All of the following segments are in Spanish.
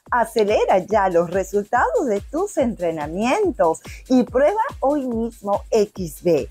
Acelera ya los resultados de tus entrenamientos y prueba hoy mismo XB.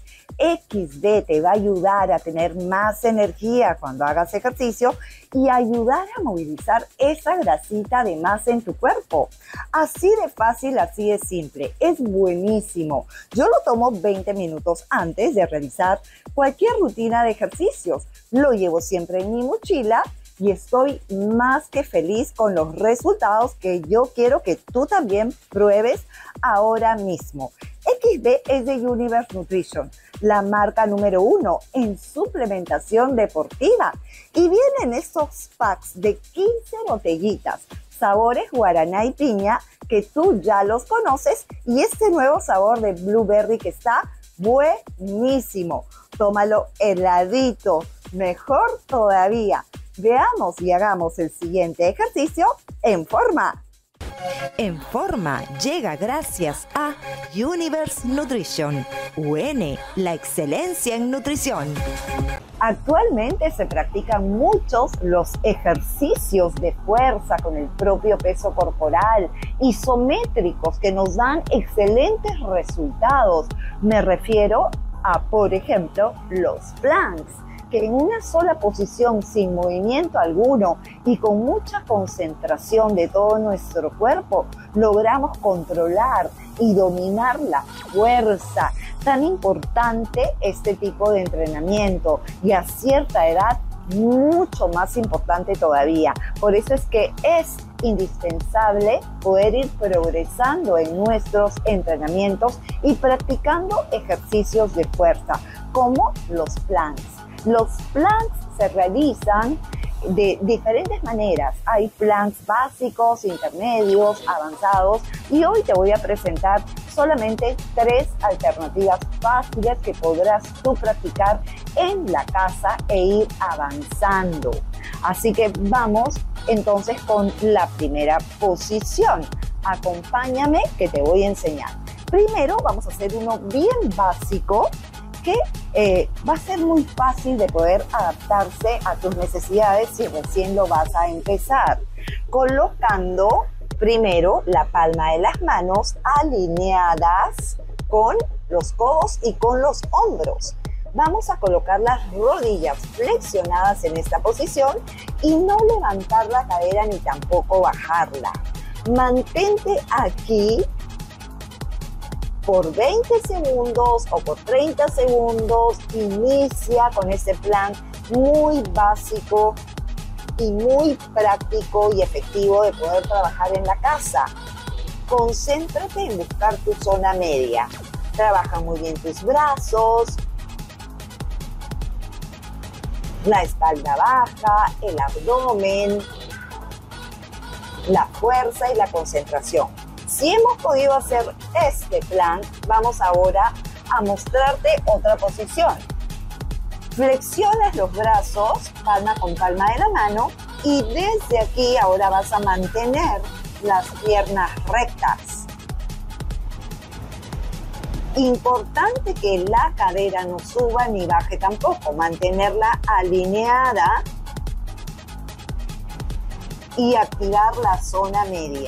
XB te va a ayudar a tener más energía cuando hagas ejercicio y ayudar a movilizar esa grasita de más en tu cuerpo. Así de fácil, así de simple. Es buenísimo. Yo lo tomo 20 minutos antes de realizar cualquier rutina de ejercicios. Lo llevo siempre en mi mochila y estoy más que feliz con los resultados que yo quiero que tú también pruebes ahora mismo. XB es de Universe Nutrition, la marca número 1 en suplementación deportiva. Y vienen estos packs de 15 botellitas, sabores guaraná y piña, que tú ya los conoces, y este nuevo sabor de blueberry que está buenísimo. Tómalo heladito, mejor todavía. Veamos y hagamos el siguiente ejercicio en forma. En forma llega gracias a Universe Nutrition. UN, la excelencia en nutrición. Actualmente se practican muchos los ejercicios de fuerza con el propio peso corporal, isométricos, que nos dan excelentes resultados. Me refiero a, por ejemplo, los planks, que en una sola posición, sin movimiento alguno y con mucha concentración de todo nuestro cuerpo, logramos controlar y dominar la fuerza. Tan importante este tipo de entrenamiento, y a cierta edad mucho más importante todavía. Por eso es que es indispensable poder ir progresando en nuestros entrenamientos y practicando ejercicios de fuerza, como los planks. Los planks se realizan de diferentes maneras. Hay planks básicos, intermedios, avanzados, y hoy te voy a presentar solamente 3 alternativas fáciles que podrás tú practicar en la casa e ir avanzando. Así que vamos entonces con la primera posición. Acompáñame que te voy a enseñar. Primero vamos a hacer uno bien básico que va a ser muy fácil de poder adaptarse a tus necesidades si recién lo vas a empezar. Colocando primero la palma de las manos alineadas con los codos y con los hombros. Vamos a colocar las rodillas flexionadas en esta posición y no levantar la cadera ni tampoco bajarla. Mantente aquí por 20 segundos o por 30 segundos. Inicia con este plan muy básico y muy práctico y efectivo de poder trabajar en la casa. Concéntrate en buscar tu zona media. Trabaja muy bien tus brazos, la espalda baja, el abdomen, la fuerza y la concentración. Si hemos podido hacer este plan, vamos ahora a mostrarte otra posición. Flexionas los brazos, palma con palma de la mano, y desde aquí ahora vas a mantener las piernas rectas. Importante que la cadera no suba ni baje tampoco, mantenerla alineada y activar la zona media.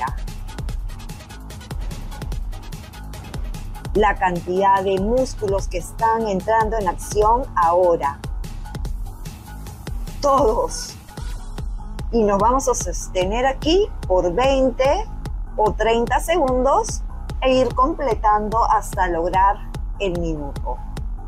La cantidad de músculos que están entrando en acción ahora. Todos. Y nos vamos a sostener aquí por 20 o 30 segundos e ir completando hasta lograr el minuto.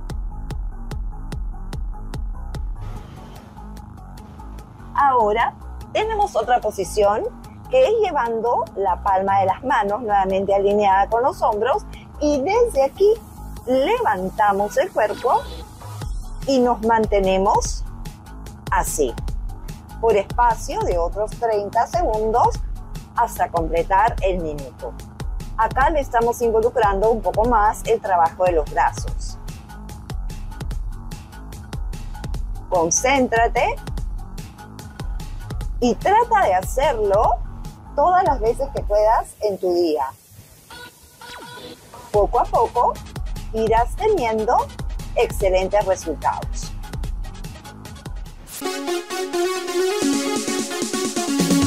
Ahora tenemos otra posición que es llevando la palma de las manos nuevamente alineada con los hombros, y desde aquí levantamos el cuerpo y nos mantenemos así por espacio de otros 30 segundos hasta completar el minuto. Acá le estamos involucrando un poco más el trabajo de los brazos. Concéntrate y trata de hacerlo todas las veces que puedas en tu día. Poco a poco irás teniendo excelentes resultados.